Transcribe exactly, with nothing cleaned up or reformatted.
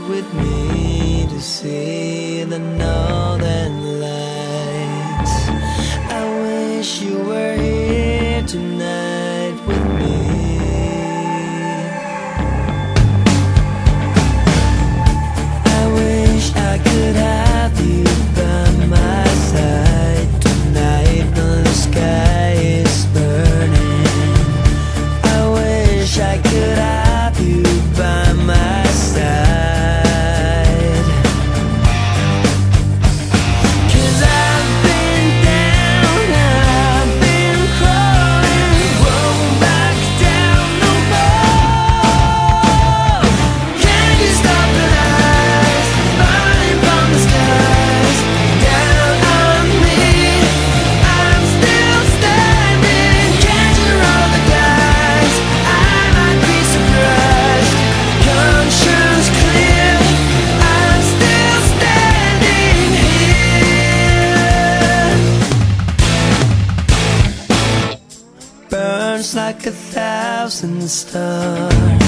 with me to see the northern lights. I wish you were here tonight with me. I wish I could have you by my side tonight when the sky is burning. I wish I could have you by my side. 'Cause I've been down, I've been crawling, won't back down no more. Can you stop the lights falling from the skies down on me? I'm still standing. Can't you roll the dice? I might be surprised. Conscience clear, I'm still standing here. Burns like a thousand stars.